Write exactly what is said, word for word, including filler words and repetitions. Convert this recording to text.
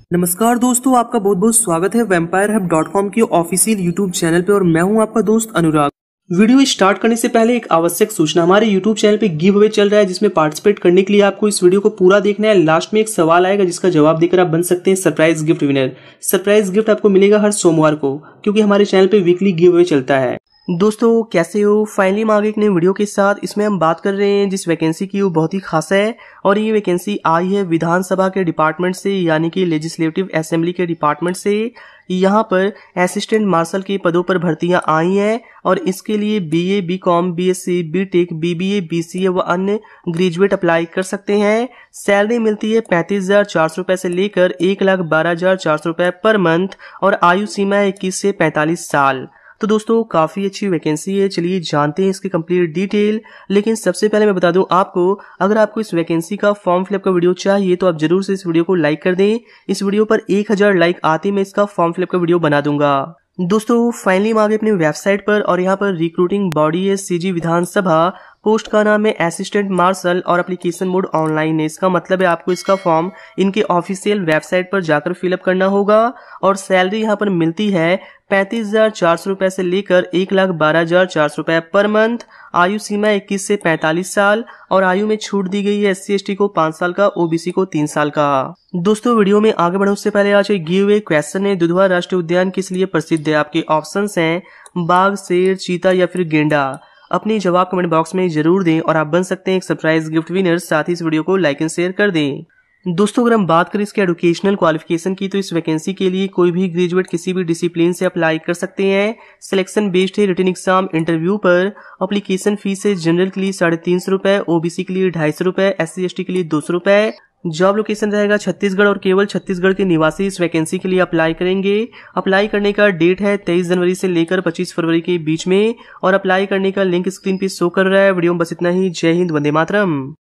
नमस्कार दोस्तों, आपका बहुत बहुत स्वागत है वेम्पायर हब डॉट कॉम के ऑफिशियल यूट्यूब चैनल पे और मैं हूं आपका दोस्त अनुराग। वीडियो स्टार्ट करने से पहले एक आवश्यक सूचना, हमारे यूट्यूब चैनल पे गिव अवे चल रहा है जिसमें पार्टिसिपेट करने के लिए आपको इस वीडियो को पूरा देखना है। लास्ट में एक सवाल आएगा जिसका जवाब देकर आप बन सकते हैं surprise gift winner. Surprise gift आपको मिलेगा हर सोमवार को, क्योंकि हमारे चैनल पे वीकली गिव अवे चलता है। दोस्तों कैसे हो? फाइनली हम आ गए एक नए वीडियो के साथ। इसमें हम बात कर रहे हैं जिस वैकेंसी की, वो बहुत ही खास है और ये वैकेंसी आई है विधानसभा के डिपार्टमेंट से, यानी कि लेजिस्लेटिव असेंबली के डिपार्टमेंट से। यहाँ पर असिस्टेंट मार्शल के पदों पर भर्तियां आई हैं और इसके लिए BA, BCom, BSc, BTech, BBA, BCA व अन्य ग्रेजुएट अप्लाई कर सकते हैं। सैलरी मिलती है पैंतीस हजार चार सौ रुपए से लेकर एक लाख बारह हजार चार सौ रुपए पर मंथ और आयु सीमा है इक्कीस से पैंतालीस साल। तो दोस्तों काफी अच्छी वैकेंसी है, चलिए जानते हैं इसकी कंप्लीट डिटेल। लेकिन सबसे पहले मैं बता दूं आपको, अगर आपको इस वैकेंसी का फॉर्म फिलअप का वीडियो चाहिए तो आप जरूर से इस वीडियो को लाइक कर दें। इस वीडियो पर एक हजार लाइक आते मैं इसका फॉर्म फिलअप का वीडियो बना दूंगा। दोस्तों फाइनली हम आ गए अपनी वेबसाइट पर और यहाँ पर रिक्रूटिंग बॉडी है सीजी विधानसभा। पोस्ट का नाम है असिस्टेंट मार्शल और एप्लीकेशन मोड ऑनलाइन है। इसका मतलब है आपको इसका फॉर्म इनके ऑफिशियल वेबसाइट पर जाकर फिलअप करना होगा और सैलरी यहाँ पर मिलती है पैंतीस हजार चार सौ रुपए से लेकर एक लाख बारह हजार चार सौ रुपए पर मंथ। आयु सीमा इक्कीस से पैंतालीस साल और आयु में छूट दी गई है एस सी एस टी को पांच साल का, ओबीसी को तीन साल का। दोस्तों वीडियो में आगे बढ़ने उससे पहले आज एक गिव अवे क्वेश्चन है, दुधवा राष्ट्रीय उद्यान किस लिए प्रसिद्ध है? आपके ऑप्शंस हैं बाघ, शेर, चीता या फिर गेंडा। अपनी जवाब कमेंट बॉक्स में जरूर दें और आप बन सकते हैं एक सरप्राइज गिफ्ट विनर। साथ ही इस वीडियो को लाइक एंड शेयर कर दें। दोस्तों अगर हम बात करें इसके एजुकेशनल क्वालिफिकेशन की, तो इस वैकेंसी के लिए कोई भी ग्रेजुएट किसी भी डिसिप्लिन से अप्लाई कर सकते हैं। सिलेक्शन बेस्ड है रिटन एग्जाम इंटरव्यू पर। एप्लीकेशन फीस है जनरल के लिए साढ़े तीन सौ रुपए, ओबीसी के लिए ढाई सौ रुपए, एस सी एस टी के लिए दो सौ रुपए। जॉब लोकेशन रहेगा छत्तीसगढ़ और केवल छत्तीसगढ़ के निवासी इस वैकेंसी के लिए अप्लाई करेंगे। अप्लाई करने का डेट है तेईस जनवरी से लेकर पच्चीस फरवरी के बीच में और अप्लाई करने का लिंक स्क्रीन पे शो कर रहा है। वीडियो में बस इतना ही। जय हिंद, वंदे मातरम।